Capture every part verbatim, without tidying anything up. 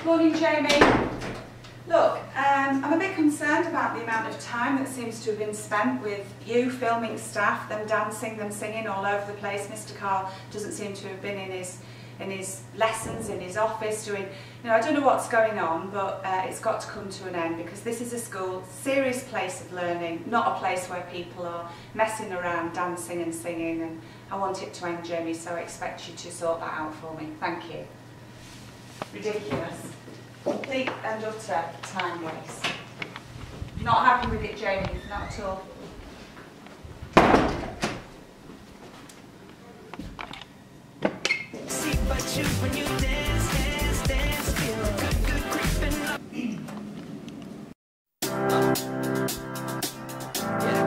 Morning, Jamie. Look, um, I'm a bit concerned about the amount of time that seems to have been spent with you filming staff, them dancing, them singing all over the place. Mister Carl doesn't seem to have been in his in his lessons, in his office, doing, you know, I don't know what's going on, but uh, it's got to come to an end, because this is a school, serious place of learning, not a place where people are messing around, dancing and singing, and I want it to end, Jamie, so I expect you to sort that out for me. Thank you. Ridiculous. Complete and utter time waste. Not happy with it, Jamie, not at all. See but you when you dance, dance, dance, feel good, good creeping up. Yeah.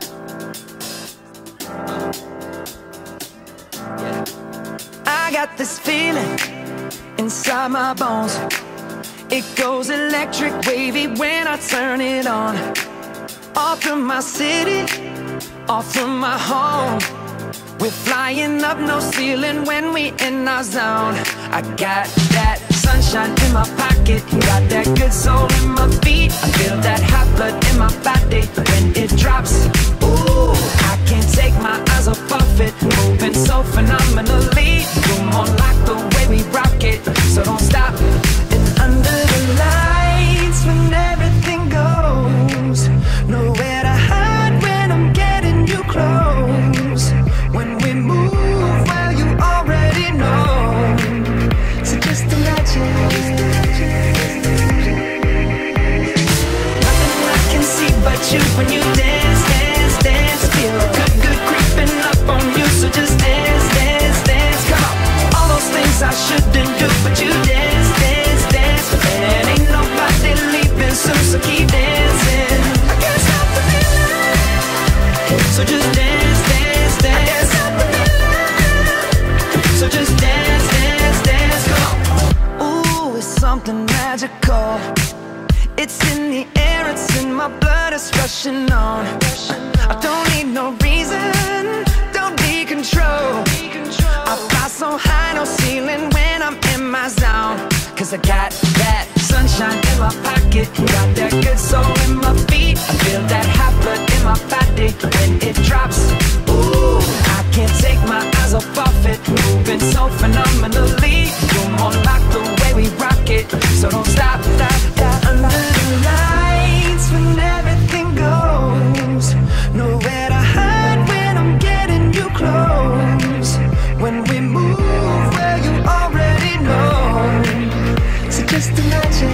Yeah. I got this feeling inside my bones. It goes electric wavy when I turn it on. Off from my city, off from my home. We're flying up, no ceiling when we in our zone. I got that sunshine in my pocket, got that good soul in my feet. I feel that hot blood in my body when it drops. Ooh, I can't take my eyes off it, moving so phenomenally. You're more like the way we rock it, so don't stop. And under the lights, when everything goes, nowhere to hide when I'm getting you close. When we move, well, you already know. So just imagine. Nothing I can see but you when you dance, dance, dance. Feel good, good creeping up on you. So just dance, dance, dance. Come on. All those things I shouldn't do, but you dance, dance, dance. And ain't nobody leaving soon, so keep dancing. I can't stop the feeling. So just dance, dance, dance. So just dance, dance, dance, come on. Ooh, it's something magical. It's in the air, it's in my blood, it's rushing on. I don't need no reason, don't need control. I fly so high, no ceiling when I'm in my zone. Cause I got that sunshine in my pocket, got that good soul in my feet. I feel that hot blood in my body when it drops. Ooh, I can't take my eyes off it, moving so phenomenally. You're more like the way we rock it, so don't stop, stop, stop. Under the lights, when everything goes, nowhere to hide when I'm getting you close. When we move, well, you already know. So just imagine.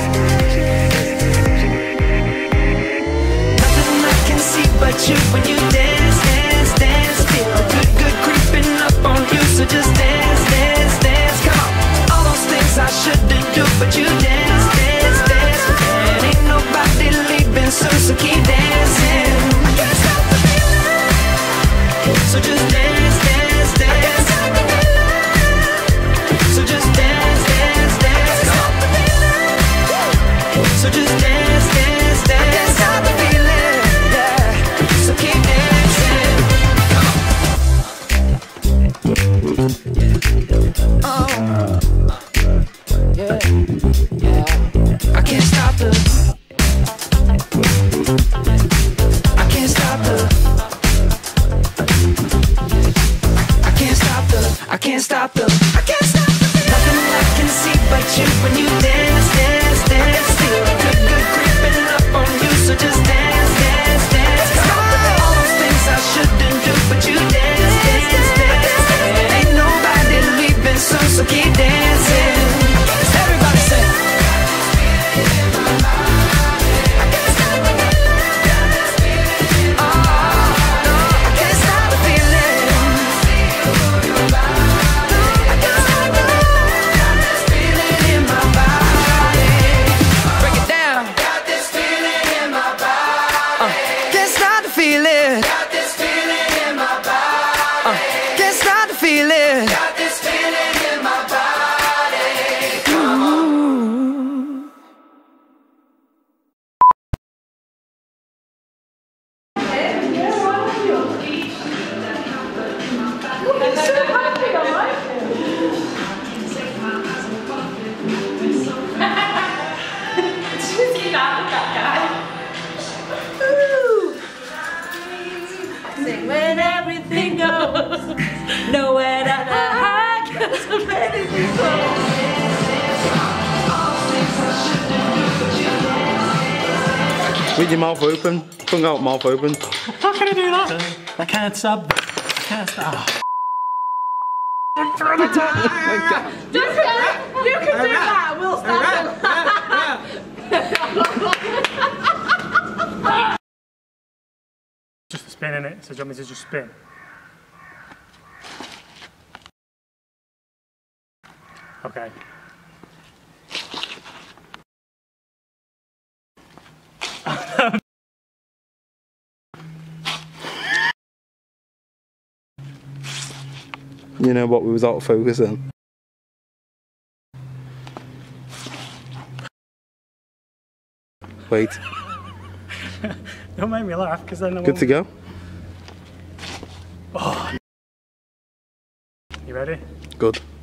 Nothing I can see but you when you dance, dance, dance. Feel good, good creeping up on you. So just dance, dance, dance. Come on. All those things I shouldn't do, but you dance, dance, dance. And ain't nobody leaving soon, so keep dancing. I can't stop the feeling. So just dance, dance, dance. So just dance, dance, dance. Stop the feeling. So just dance, dance, dance. Stop the feeling. Yeah. So keep dancing. Come on. Oh. Yeah. Yeah. I can't stop the. I can't stop the. I can't stop the. I can't stop the. I can't stop the. Nothing I can see but you when you dance, dance, dance. Feel good, good creeping up on you. So just dance, dance, dance. All those things I shouldn't do, but you dance, dance, dance. And ain't nobody leaving soon, so keep dancing. Everybody say. Bye. spinning me so. With your mouth open, tongue out, mouth open. How can I do that? I can't stop. I can't stop. Just go. You can do that. We'll start. Just a spin in it. So do you want me to just spin? Okay. You know what, we was out of focus then. Wait. Don't make me laugh, because then I Good to go? Oh. You ready? Good.